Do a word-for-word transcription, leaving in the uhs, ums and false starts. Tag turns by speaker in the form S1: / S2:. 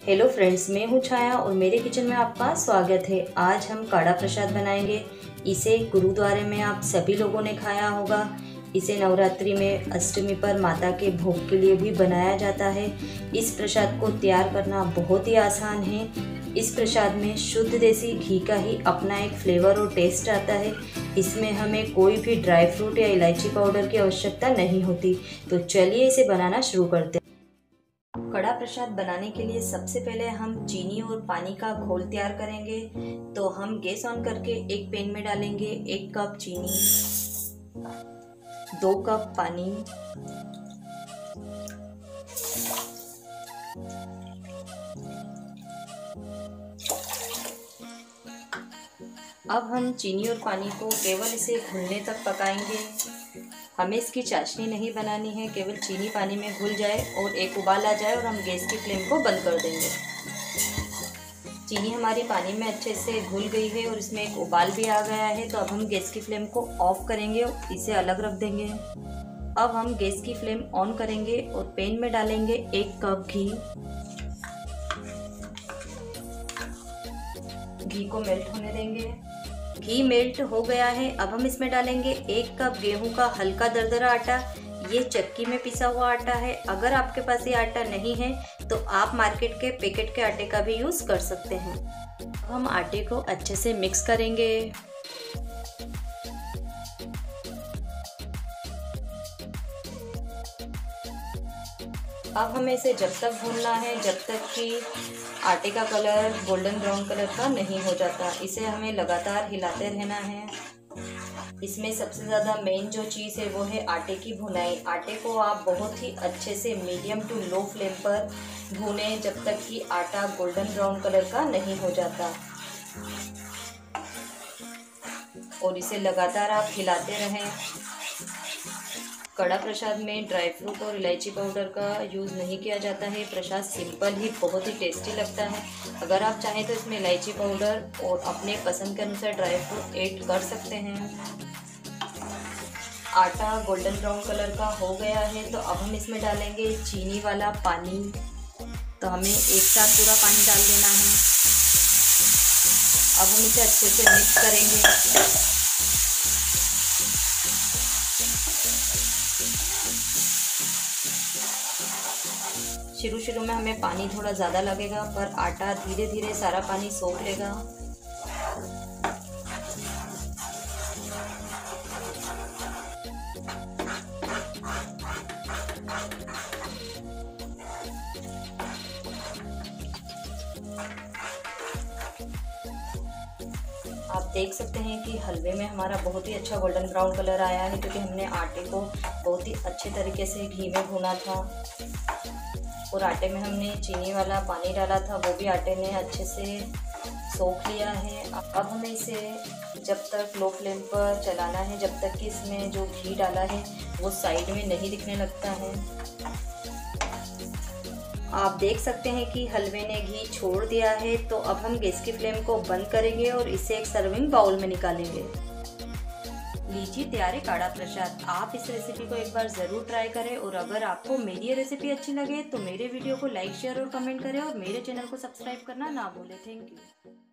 S1: Hello friends, मैं हूँ छाया और मेरे किचन में आपका स्वागत है। आज हम कड़ा प्रसाद बनाएंगे। इसे गुरुद्वारे में आप सभी लोगों ने खाया होगा। इसे नवरात्रि में अष्टमी पर माता के भोग के लिए भी बनाया जाता है। इस प्रसाद को तैयार करना बहुत ही आसान है। इस प्रसाद में शुद्ध देसी घी का ही अपना एक फ्लेवर और टेस्ट आता है। इसमें हमें कोई भी ड्राई फ्रूट या इलायची पाउडर की आवश्यकता नहीं होती। तो चलिए इसे बनाना शुरू करते हैं। कड़ा प्रसाद बनाने के लिए सबसे पहले हम चीनी और पानी का घोल तैयार करेंगे। तो हम गैस ऑन करके एक पैन में डालेंगे एक कप चीनी, दो कप पानी, अब हम चीनी और पानी को केवल इसे घुलने तक पकाएंगे। हमें इसकी चाशनी नहीं बनानी है, केवल चीनी पानी में घुल जाए और एक उबाल आ जाए और हम गैस की फ्लेम को बंद कर देंगे। चीनी हमारी पानी में अच्छे से घुल गई है और इसमें एक उबाल भी आ गया है। तो अब हम गैस की फ्लेम को ऑफ करेंगे और इसे अलग रख देंगे। अब हम गैस की फ्लेम ऑन करेंगे और पैन में डालेंगे एक कप घी। घी को मेल्ट होने देंगे। घी मेल्ट हो गया है। अब हम इसमें डालेंगे एक कप गेहूं का हल्का दरदरा आटा। ये चक्की में पिसा हुआ आटा है। अगर आपके पास ये आटा नहीं है तो आप मार्केट के पैकेट के आटे का भी यूज़ कर सकते हैं। हम आटे को अच्छे से मिक्स करेंगे। अब हमें इसे जब तक भूनना है जब तक कि आटे का कलर गोल्डन ब्राउन कलर का नहीं हो जाता। इसे हमें लगातार हिलाते रहना है। इसमें सबसे ज़्यादा मेन जो चीज़ है वो है आटे की भुनाई। आटे को आप बहुत ही अच्छे से मीडियम टू लो फ्लेम पर भूनें जब तक कि आटा गोल्डन ब्राउन कलर का नहीं हो जाता। और इसे लगातार आप हिलाते रहें। कड़ा प्रसाद में ड्राई फ्रूट और इलायची पाउडर का यूज़ नहीं किया जाता है। प्रसाद सिंपल ही बहुत ही टेस्टी लगता है। अगर आप चाहें तो इसमें इलायची पाउडर और अपने पसंद के अनुसार ड्राई फ्रूट ऐड कर सकते हैं। आटा गोल्डन ब्राउन कलर का हो गया है। तो अब हम इसमें डालेंगे चीनी वाला पानी। तो हमें एक साथ पूरा पानी डाल देना है। अब हम इसे अच्छे से मिक्स करेंगे। शुरू शुरू में हमें पानी थोड़ा ज़्यादा लगेगा पर आटा धीरे धीरे सारा पानी सोख लेगा। आप देख सकते हैं कि हलवे में हमारा बहुत ही अच्छा गोल्डन ब्राउन कलर आया है, क्योंकि हमने आटे को बहुत ही अच्छे तरीके से घी में भुना था और आटे में हमने चीनी वाला पानी डाला था, वो भी आटे ने अच्छे से सोख लिया है। अब हमें इसे जब तक लो फ्लेम पर चलाना है जब तक कि इसमें जो घी डाला है वो साइड में नहीं दिखने लगता है। आप देख सकते हैं कि हलवे ने घी छोड़ दिया है। तो अब हम गैस की फ्लेम को बंद करेंगे और इसे एक सर्विंग बाउल में निकालेंगे। लीजिए तैयार है कड़ा प्रसाद। आप इस रेसिपी को एक बार ज़रूर ट्राई करें और अगर आपको मेरी ये रेसिपी अच्छी लगे तो मेरे वीडियो को लाइक शेयर और कमेंट करें और मेरे चैनल को सब्सक्राइब करना ना भूलें। Thank you.